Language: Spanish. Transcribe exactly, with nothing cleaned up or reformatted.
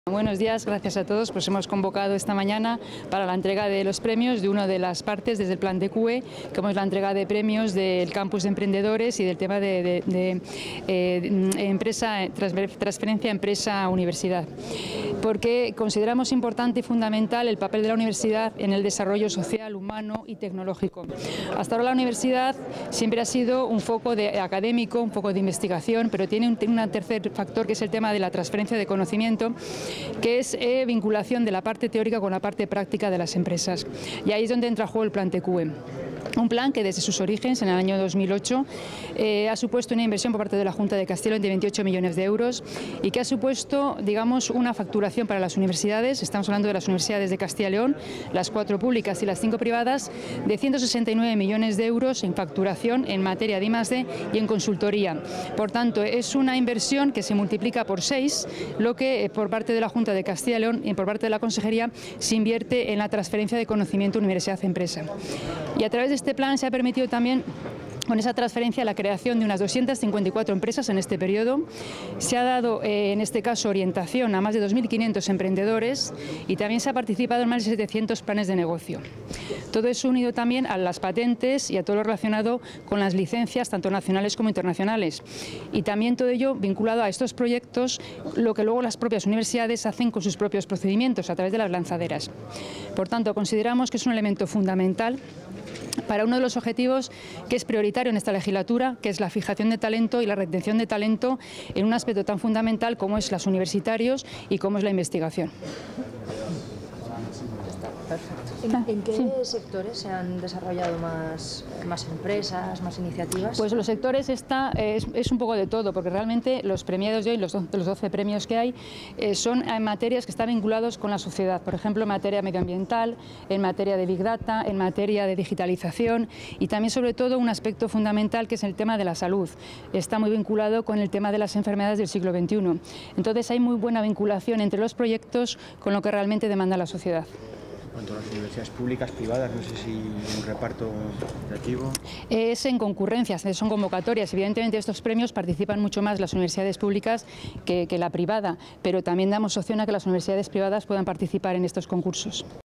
Buenos días, gracias a todos. Pues hemos convocado esta mañana para la entrega de los premios de una de las partes desde el plan de C U E, como es la entrega de premios del campus de emprendedores y del tema de, de, de eh, empresa, transferencia empresa-universidad. Porque consideramos importante y fundamental el papel de la universidad en el desarrollo social, humano y tecnológico. Hasta ahora la universidad siempre ha sido un foco de, académico, un foco de investigación, pero tiene un, tiene un tercer factor que es el tema de la transferencia de conocimiento, que es eh, vinculación de la parte teórica con la parte práctica de las empresas. Y ahí es donde entra a juego el plan T Q E. Un plan que desde sus orígenes, en el año dos mil ocho, eh, ha supuesto una inversión por parte de la Junta de Castilla y León de veintiocho millones de euros y que ha supuesto, digamos, una facturación para las universidades. Estamos hablando de las universidades de Castilla y León, las cuatro públicas y las cinco privadas, de ciento sesenta y nueve millones de euros en facturación en materia de I más D y en consultoría. Por tanto, es una inversión que se multiplica por seis, lo que eh, por parte de la Junta de Castilla y León y por parte de la Consejería se invierte en la transferencia de conocimiento universidad-empresa. Y a través de este plan se ha permitido también, con esa transferencia, la creación de unas doscientas cincuenta y cuatro empresas en este periodo. Se ha dado, eh, en este caso, orientación a más de dos mil quinientos emprendedores y también se ha participado en más de setecientos planes de negocio. Todo eso unido también a las patentes y a todo lo relacionado con las licencias, tanto nacionales como internacionales. Y también todo ello vinculado a estos proyectos, lo que luego las propias universidades hacen con sus propios procedimientos a través de las lanzaderas. Por tanto, consideramos que es un elemento fundamental para uno de los objetivos que es prioritario en esta legislatura, que es la fijación de talento y la retención de talento en un aspecto tan fundamental como es los universitarios y como es la investigación. ¿En, ¿En qué sí. sectores se han desarrollado más, más empresas, más iniciativas? Pues los sectores está, es, es un poco de todo, porque realmente los premiados de hoy, los, los doce premios que hay, eh, son en materias que están vinculados con la sociedad. Por ejemplo, en materia medioambiental, en materia de Big Data, en materia de digitalización y también, sobre todo, un aspecto fundamental que es el tema de la salud. Está muy vinculado con el tema de las enfermedades del siglo veintiuno. Entonces hay muy buena vinculación entre los proyectos con lo que realmente demanda la sociedad. En cuanto a las universidades públicas, privadas, no sé si un reparto equitativo. Es en concurrencias, son convocatorias. Evidentemente estos premios participan mucho más las universidades públicas que, que la privada, pero también damos opción a que las universidades privadas puedan participar en estos concursos.